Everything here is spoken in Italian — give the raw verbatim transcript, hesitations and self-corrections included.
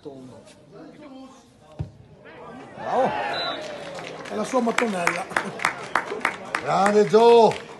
tonno. Bravo. È la sua mattonella. Grande Gio!